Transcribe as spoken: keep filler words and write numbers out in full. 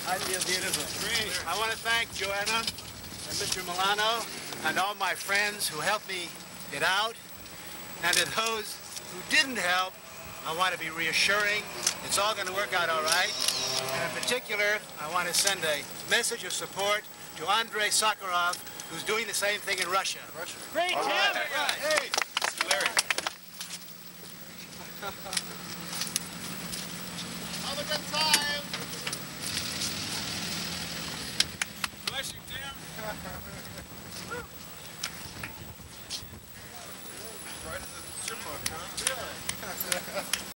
I feel beautiful. Great. I want to thank Joanna and Mister Milano and all my friends who helped me get out. And to those who didn't help, I want to be reassuring. It's all going to work out all right. And in particular, I want to send a message of support to Andrei Sakharov, who's doing the same thing in Russia. Russia. Great, Tim! Right. Right. Hey, Mister Leary. Have a good time! Bless you, Tim.